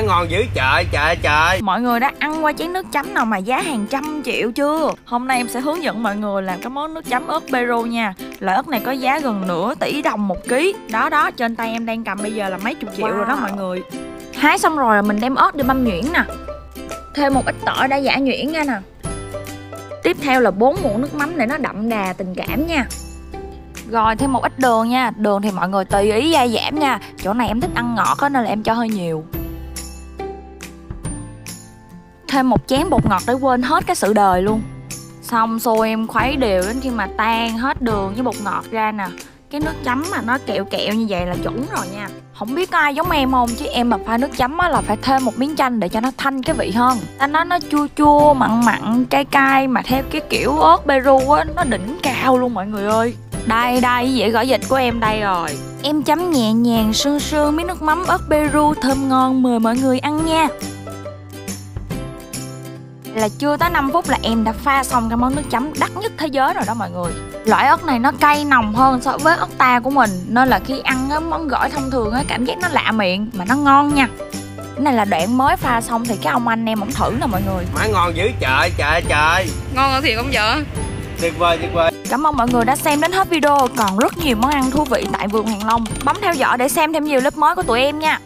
ngon dữ trời trời trời. Mọi người đã ăn qua chén nước chấm nào mà giá hàng trăm triệu chưa? Hôm nay em sẽ hướng dẫn mọi người làm cái món nước chấm ớt Peru nha. Loại ớt này có giá gần nửa tỷ đồng 1 ký. Đó, trên tay em đang cầm bây giờ là mấy chục triệu rồi đó mọi người. Hái xong rồi mình đem ớt đi băm nhuyễn nè. Thêm một ít tỏi đã giã nhuyễn ra nè. Tiếp theo là 4 muỗng nước mắm để nó đậm đà tình cảm nha. Rồi thêm một ít đường nha. Đường thì mọi người tùy ý gia giảm nha. Chỗ này em thích ăn ngọt nên là em cho hơi nhiều. Thêm một chén bột ngọt để quên hết cái sự đời luôn. Xong xôi em khuấy đều đến khi mà tan hết đường với bột ngọt ra nè. Cái nước chấm mà nó kẹo kẹo như vậy là chuẩn rồi nha. Không biết có ai giống em không, chứ em mà pha nước chấm á là phải thêm một miếng chanh để cho nó thanh cái vị hơn. Ta nói nó chua chua, mặn mặn, cay cay mà theo cái kiểu ớt Peru á, nó đỉnh cao luôn mọi người ơi. Đây, dĩa gỏi vịt của em đây rồi. Em chấm nhẹ nhàng sương sương miếng nước mắm ớt Peru thơm ngon, mời mọi người ăn nha. Là chưa tới 5 phút là em đã pha xong cái món nước chấm đắt nhất thế giới rồi đó mọi người. Loại ớt này nó cay nồng hơn so với ớt ta của mình, nên là khi ăn cái món gỏi thông thường á, cảm giác nó lạ miệng mà nó ngon nha. Cái này là đoạn mới pha xong thì cái ông anh em ổng thử nè mọi người. Má ngon dữ trời trời. Ngon hơn thiệt không vợ? Tuyệt vời. Cảm ơn mọi người đã xem đến hết video. Còn rất nhiều món ăn thú vị tại vườn Hoàng Long. Bấm theo dõi để xem thêm nhiều clip mới của tụi em nha.